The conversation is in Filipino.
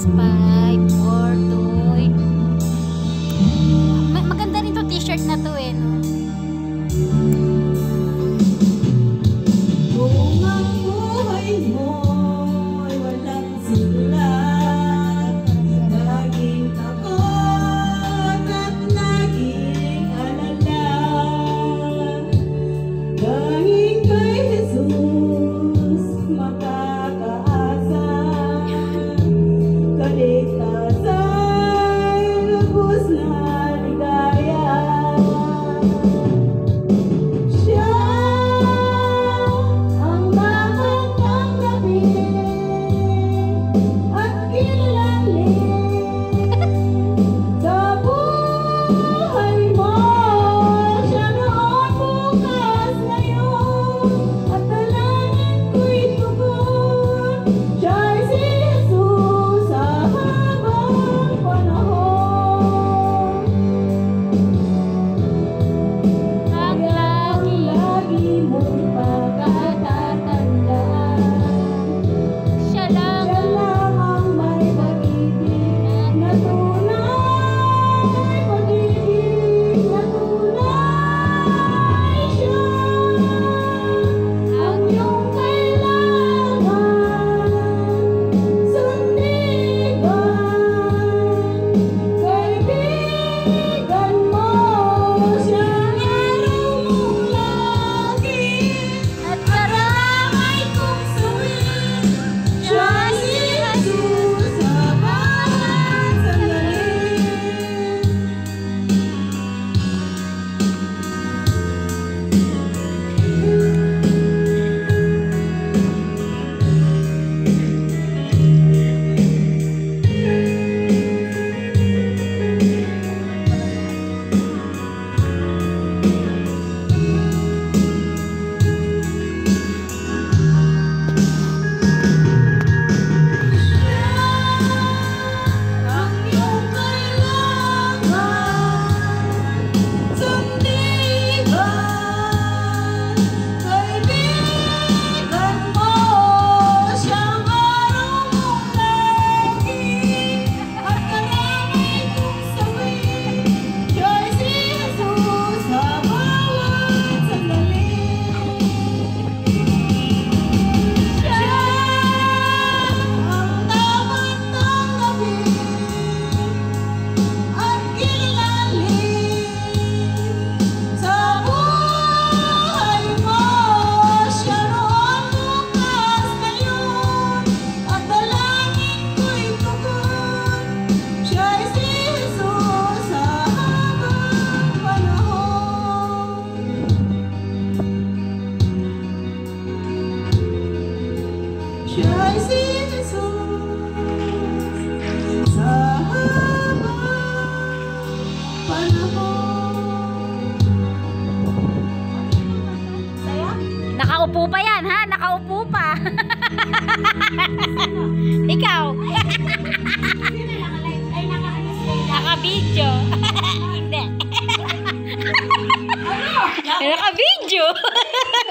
5, 4, 2. Maganda rin to t-shirt na to eh, no? Kung ang buhay mo ay walang sigla, laging takot at laging alala, dahil kay Hesus makakaasa, kaligtasan, lubos na ligaya. Siya ang dapat tanggapin at kilalin sa buhay mo. Siya noon, bukas, ngayon, at dalangin ko'y tugon. Siya'y si Hesus sa habang panahon. Ang Ang lagi mong pagkatatandaan, siya lang siya lang ang may pag-ibig na tunay, pag-ibig na tunay. Siya ang iyong kailangan, sundigan, kaibigan mo. Siya ang araw mong lagi at karamay kong sawin. Siya si Hesus sa bawat sandali. Ang iyong kailangan, sundigan, kaibigan mo. Siyang araw mong lagi at karamay kong sawin. Siya'y si Hesus sa bawat sandali. Siya ang dapat tanggapin at kilalin sa buhay mo. Siya noon, bukas, ngayon, at dalangin ko'y tugon. Siya'y si Hesus sa habang panahon. Siya'y si Hesus sa habang panahon. Saya? nakaupo pa yan, ha? Nakaupo pa. Ikaw. Ay, Naka-video. Hindi. Naka-video.